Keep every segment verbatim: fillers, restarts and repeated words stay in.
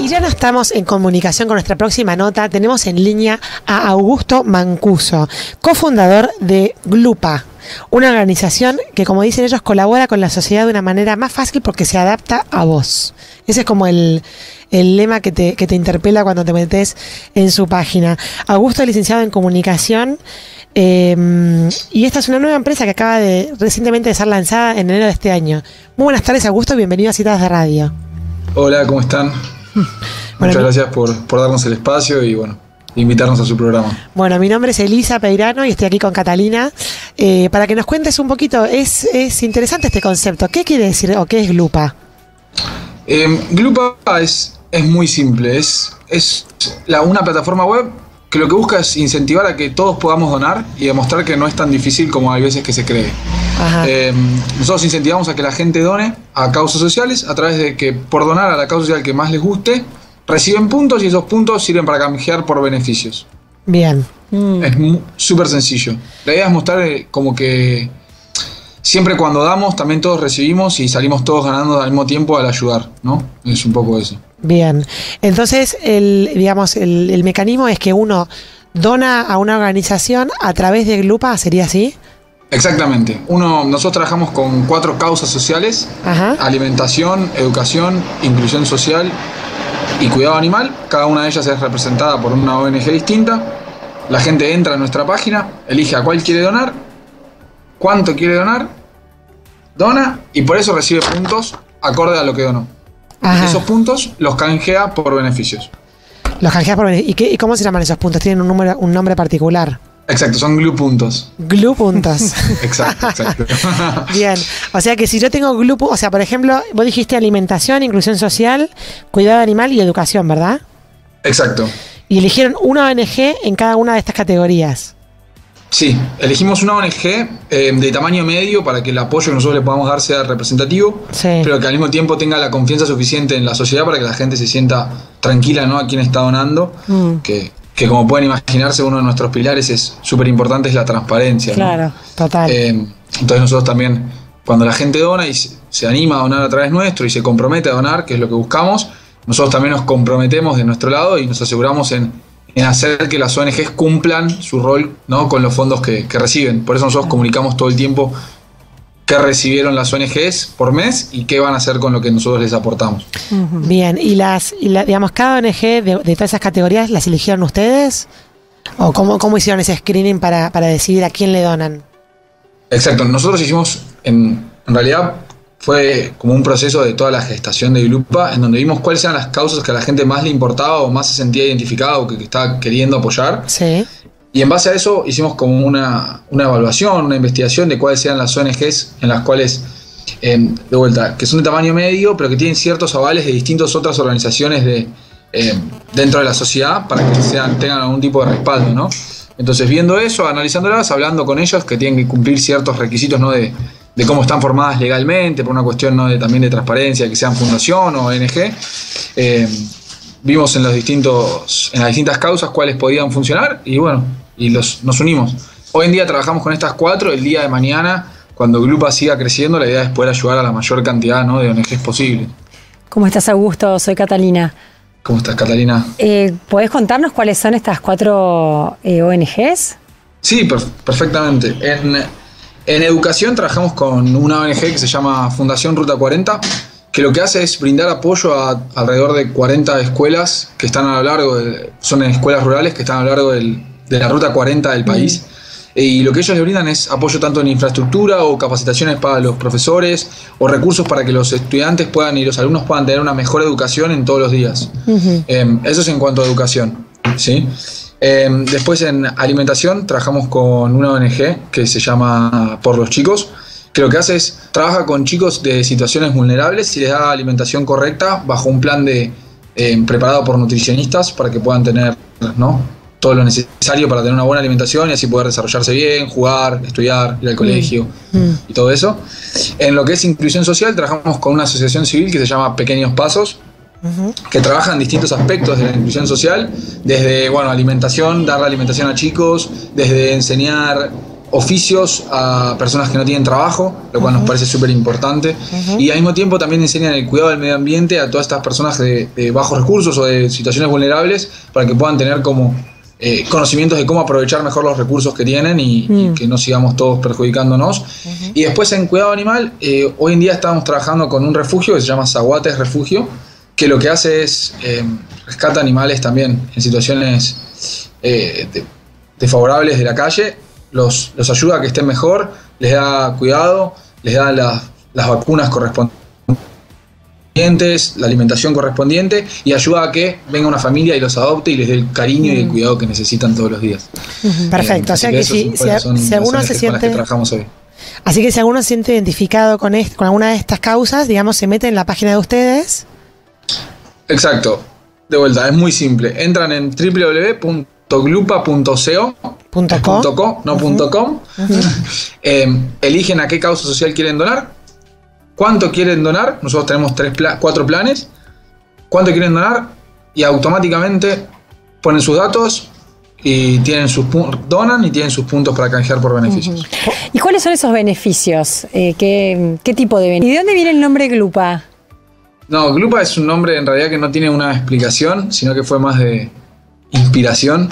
Y ya no estamos en comunicación con nuestra próxima nota. Tenemos en línea a Augusto Mancuso, cofundador de Glupa, una organización que, como dicen ellos, colabora con la sociedad de una manera más fácil porque se adapta a vos. Ese es como el, el lema que te, que te interpela cuando te metes en su página. Augusto es licenciado en comunicación eh, y esta es una nueva empresa que acaba de recientemente de ser lanzada en enero de este año. Muy buenas tardes, Augusto, bienvenido a Citas de Radio. Hola, ¿cómo están? Bueno, Muchas gracias por, por darnos el espacio y bueno, invitarnos a su programa. Bueno, mi nombre es Elisa Peirano y estoy aquí con Catalina. Eh, para que nos cuentes un poquito, es, es interesante este concepto. ¿Qué quiere decir o qué es Glupa? Eh, Glupa es, es muy simple, es, es la, una plataforma web que lo que busca es incentivar a que todos podamos donar y demostrar que no es tan difícil como hay veces que se cree. Eh, nosotros incentivamos a que la gente done a causas sociales a través de que por donar a la causa social que más les guste, reciben puntos y esos puntos sirven para canjear por beneficios. Bien. Mm. Es súper sencillo. La idea es mostrar eh, como que siempre cuando damos también todos recibimos y salimos todos ganando al mismo tiempo al ayudar, ¿no? Es un poco eso. Bien. Entonces, el, digamos, el, el mecanismo es que uno dona a una organización a través de Glupa, ¿sería así? Exactamente. Uno, nosotros trabajamos con cuatro causas sociales: Ajá. alimentación, educación, inclusión social y cuidado animal. Cada una de ellas es representada por una O N G distinta. La gente entra a nuestra página, elige a cuál quiere donar, cuánto quiere donar, dona y por eso recibe puntos acorde a lo que donó. Ajá. Esos puntos los canjea por beneficios. Los canjea por beneficios. ¿Y, qué, ¿Y cómo se llaman esos puntos? ¿Tienen un, número, un nombre particular? Exacto, son glue puntos. Glue puntos. Exacto, exacto. Bien, o sea que si yo tengo glue, o sea, por ejemplo, vos dijiste alimentación, inclusión social, cuidado animal y educación, ¿verdad? Exacto. Y eligieron una O N G en cada una de estas categorías. Sí, elegimos una O N G eh, de tamaño medio para que el apoyo que nosotros le podamos dar sea representativo, sí. Pero que al mismo tiempo tenga la confianza suficiente en la sociedad para que la gente se sienta tranquila, ¿no? A quien está donando, mm. que... que como pueden imaginarse, uno de nuestros pilares es súper importante, es la transparencia. Claro, ¿no? Total. Eh, entonces nosotros también, cuando la gente dona y se, se anima a donar a través nuestro y se compromete a donar, que es lo que buscamos, nosotros también nos comprometemos de nuestro lado y nos aseguramos en, en hacer que las O N Ges cumplan su rol, ¿no? Con los fondos que, que reciben. Por eso nosotros comunicamos todo el tiempo qué recibieron las O N Ges por mes y qué van a hacer con lo que nosotros les aportamos. Bien, y las, y la, digamos, cada O N G de, de todas esas categorías, ¿las eligieron ustedes? ¿O cómo, cómo hicieron ese screening para, para decidir a quién le donan? Exacto, nosotros hicimos, en, en realidad fue como un proceso de toda la gestación de Glupa, en donde vimos cuáles eran las causas que a la gente más le importaba o más se sentía identificada o que, que estaba queriendo apoyar. Sí. Y en base a eso hicimos como una, una evaluación, una investigación de cuáles eran las O N Ges en las cuales, eh, de vuelta, que son de tamaño medio, pero que tienen ciertos avales de distintas otras organizaciones de, eh, dentro de la sociedad para que sean, tengan algún tipo de respaldo, ¿no? Entonces, viendo eso, analizándolas, hablando con ellos, que tienen que cumplir ciertos requisitos, ¿no? de, de cómo están formadas legalmente, por una cuestión, ¿no? de, también de transparencia, que sean fundación o O N G. Eh, vimos en, los distintos, en las distintas causas cuáles podían funcionar y bueno, y los, nos unimos. Hoy en día trabajamos con estas cuatro. El día de mañana, cuando Glupa siga creciendo, la idea es poder ayudar a la mayor cantidad, ¿no? de O N Ges posible. ¿Cómo estás, Augusto? Soy Catalina. ¿Cómo estás, Catalina? Eh, ¿Podés contarnos cuáles son estas cuatro eh, O N Ges? Sí, per- perfectamente. En, en educación trabajamos con una O N G que se llama Fundación Ruta cuarenta, que lo que hace es brindar apoyo a alrededor de cuarenta escuelas que están a lo largo, de, son en escuelas rurales que están a lo largo del de la Ruta cuarenta del país, mm. y lo que ellos le brindan es apoyo tanto en infraestructura o capacitaciones para los profesores o recursos para que los estudiantes puedan y los alumnos puedan tener una mejor educación en todos los días. Uh-huh. Eh, eso es en cuanto a educación, ¿sí? Eh, después en alimentación trabajamos con una O N G que se llama Por los Chicos, que lo que hace es trabaja con chicos de situaciones vulnerables y les da alimentación correcta bajo un plan de eh, preparado por nutricionistas para que puedan tener, ¿no? todo lo necesario para tener una buena alimentación y así poder desarrollarse bien, jugar, estudiar, ir al colegio mm. y todo eso. En lo que es inclusión social trabajamos con una asociación civil que se llama Pequeños Pasos, uh-huh. que trabaja en distintos aspectos de la inclusión social, desde bueno, alimentación, darle alimentación a chicos, desde enseñar oficios a personas que no tienen trabajo, lo cual uh-huh. nos parece súper importante. Uh-huh. Y al mismo tiempo también enseñan el cuidado del medio ambiente a todas estas personas de, de bajos recursos o de situaciones vulnerables para que puedan tener como eh, conocimientos de cómo aprovechar mejor los recursos que tienen y, uh-huh. y que no sigamos todos perjudicándonos. Uh-huh. Y después en cuidado animal, eh, hoy en día estamos trabajando con un refugio que se llama Zaguates Refugio, que lo que hace es eh, rescata animales también en situaciones eh, de, desfavorables de la calle. Los, los ayuda a que estén mejor, les da cuidado, les da la, las vacunas correspondientes, la alimentación correspondiente y ayuda a que venga una familia y los adopte y les dé el cariño mm. y el cuidado que necesitan todos los días. Perfecto, eh, o sea que, que si, si, si alguno se siente... Así que si alguno se siente identificado con, est- con alguna de estas causas, digamos, se mete en la página de ustedes. Exacto, de vuelta, es muy simple. Entran en doble u doble u doble u punto glupa punto co Punto co. Punto co, no uh-huh. punto com. Uh-huh. eh, eligen a qué causa social quieren donar, cuánto quieren donar. Nosotros tenemos tres pla- cuatro planes. Cuánto quieren donar y automáticamente ponen sus datos y tienen sus pu- donan y tienen sus puntos para canjear por beneficios. Uh-huh. ¿Y cuáles son esos beneficios? Eh, ¿qué, ¿Qué tipo de beneficios? ¿Y de dónde viene el nombre Glupa? No, Glupa es un nombre en realidad que no tiene una explicación, sino que fue más de inspiración.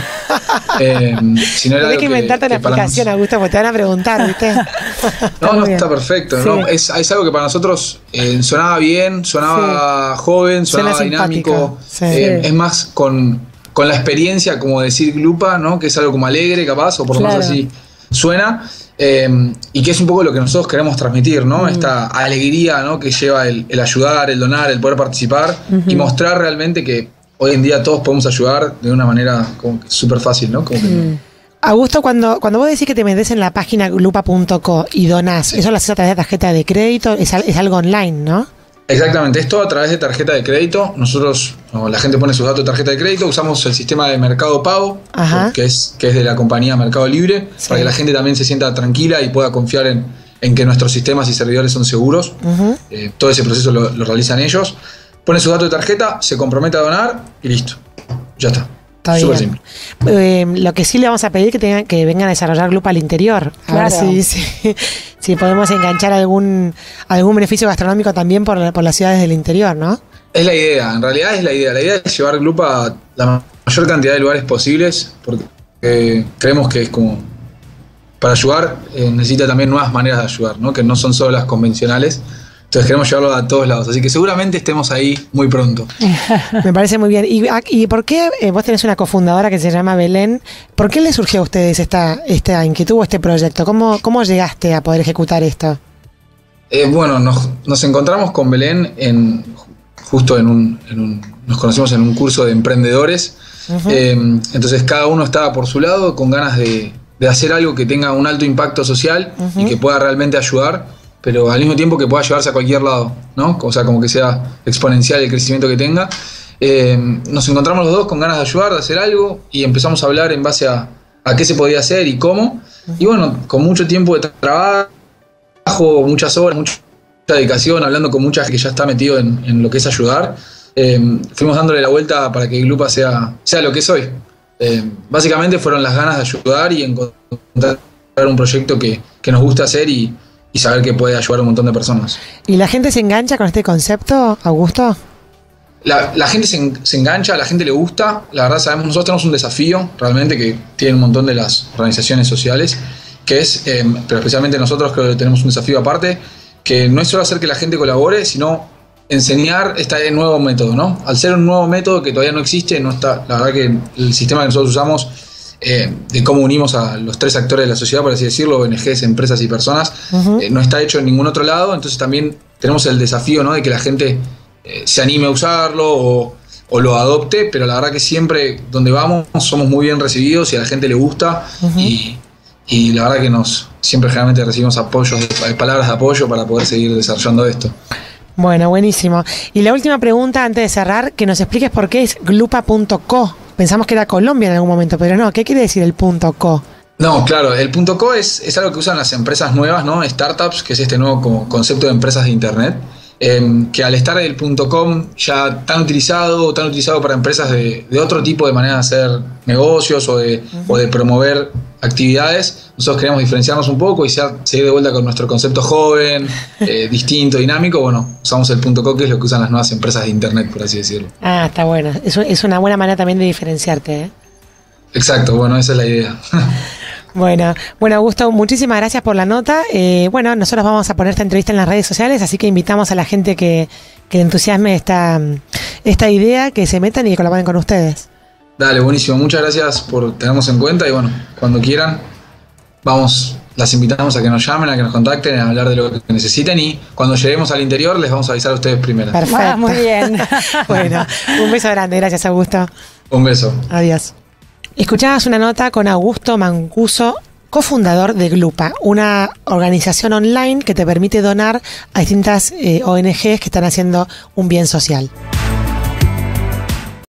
eh, si no era Tienes que inventarte una explicación, nos... Augusto, porque te van a preguntar, ¿viste? no, no, está perfecto. Sí. No, es, es algo que para nosotros eh, sonaba bien, sonaba sí. joven, sonaba Suena dinámico. Sí. Eh, es más con, con la experiencia, como decir Glupa, ¿no? Que es algo como alegre, capaz, o por lo menos claro. así suena. Eh, y que es un poco lo que nosotros queremos transmitir, ¿no? Mm. Esta alegría, ¿no? Que lleva el, el ayudar, el donar, el poder participar uh-huh. y mostrar realmente que hoy en día todos podemos ayudar de una manera como súper fácil, ¿no? Como que mm. Augusto, cuando, cuando vos decís que te metés en la página glupa punto co y donás, sí. ¿eso lo haces a través de tarjeta de crédito? Es, es algo online, ¿no? Exactamente, es todo a través de tarjeta de crédito. Nosotros, no, la gente pone sus datos de tarjeta de crédito, usamos el sistema de Mercado Pago, que es, que es de la compañía Mercado Libre, sí. para que la gente también se sienta tranquila y pueda confiar en, en que nuestros sistemas y servidores son seguros. Uh-huh. Eh, todo ese proceso lo, lo realizan ellos. Pone sus datos de tarjeta, se compromete a donar y listo. Ya está. Está Súper bien. simple. Eh, lo que sí le vamos a pedir es que, tengan, que vengan a desarrollar Glupa al interior. A claro. ver si, si, si podemos enganchar algún algún beneficio gastronómico también por, por las ciudades del interior, ¿no? Es la idea, en realidad es la idea. La idea es llevar Glupa a la mayor cantidad de lugares posibles, porque eh, creemos que es como para ayudar eh, necesita también nuevas maneras de ayudar, ¿no? Que no son solo las convencionales. Entonces queremos llevarlo a todos lados, así que seguramente estemos ahí muy pronto. Me parece muy bien. ¿Y, y por qué eh, vos tenés una cofundadora que se llama Belén? ¿Por qué le surgió a ustedes esta, esta inquietud o este proyecto? ¿Cómo, cómo llegaste a poder ejecutar esto? Eh, bueno, nos, nos encontramos con Belén en, justo en un, en un... Nos conocimos en un curso de emprendedores. Uh-huh. eh, entonces cada uno estaba por su lado con ganas de, de hacer algo que tenga un alto impacto social uh-huh. y que pueda realmente ayudar, pero al mismo tiempo que pueda llevarse a cualquier lado, ¿no? O sea, como que sea exponencial el crecimiento que tenga. Eh, nos encontramos los dos con ganas de ayudar, de hacer algo, y empezamos a hablar en base a, a qué se podía hacer y cómo. Y bueno, con mucho tiempo de trabajo, muchas horas, mucha dedicación, hablando con mucha gente que ya está metido en, en lo que es ayudar, eh, fuimos dándole la vuelta para que Glupa sea, sea lo que es hoy. Eh, básicamente fueron las ganas de ayudar y encontrar un proyecto que, que nos gusta hacer y y saber que puede ayudar a un montón de personas. ¿Y la gente se engancha con este concepto, Augusto? La, la gente se, se engancha, a la gente le gusta. La verdad, sabemos, nosotros tenemos un desafío realmente que tienen un montón de las organizaciones sociales, que es, eh, pero especialmente nosotros creo que tenemos un desafío aparte, que no es solo hacer que la gente colabore, sino enseñar este nuevo método, ¿no? Al ser un nuevo método que todavía no existe, no está, la verdad que el sistema que nosotros usamos Eh, de cómo unimos a los tres actores de la sociedad, por así decirlo, O N Ges, empresas y personas, uh-huh. eh, no está hecho en ningún otro lado. Entonces también tenemos el desafío, ¿no? De que la gente eh, se anime a usarlo o, o lo adopte, pero la verdad que siempre donde vamos somos muy bien recibidos y a la gente le gusta uh-huh. y, y la verdad que nos siempre generalmente recibimos apoyos, palabras de apoyo para poder seguir desarrollando esto. Bueno, buenísimo. Y la última pregunta antes de cerrar, que nos expliques por qué es glupa punto co. Pensamos que era Colombia en algún momento, pero no. ¿Qué quiere decir el punto .co? No, claro, el punto .co es, es algo que usan las empresas nuevas, ¿no? Startups, que es este nuevo como concepto de empresas de internet, eh, que al estar el .com ya tan utilizado, tan utilizado para empresas de, de otro tipo de manera de hacer negocios o de, uh-huh. o de promover actividades, nosotros queremos diferenciarnos un poco y ser, seguir de vuelta con nuestro concepto joven, eh, distinto, dinámico. Bueno, usamos el .com, que es lo que usan las nuevas empresas de internet, por así decirlo. Ah, está bueno. Es, es una buena manera también de diferenciarte, ¿eh? Exacto, bueno, esa es la idea. Bueno, bueno, Augusto, muchísimas gracias por la nota. Eh, bueno, nosotros vamos a poner esta entrevista en las redes sociales, así que invitamos a la gente que, que le entusiasme esta, esta idea, que se metan y que colaboren con ustedes. Dale, buenísimo. Muchas gracias por tenernos en cuenta y bueno, cuando quieran, vamos, las invitamos a que nos llamen, a que nos contacten, a hablar de lo que necesiten y cuando lleguemos al interior les vamos a avisar a ustedes primero. Perfecto. Ah, muy bien. Bueno, un beso grande. Gracias, Augusto. Un beso. Adiós. Escuchabas una nota con Augusto Mancuso, cofundador de Glupa, una organización online que te permite donar a distintas eh, O N Ges que están haciendo un bien social.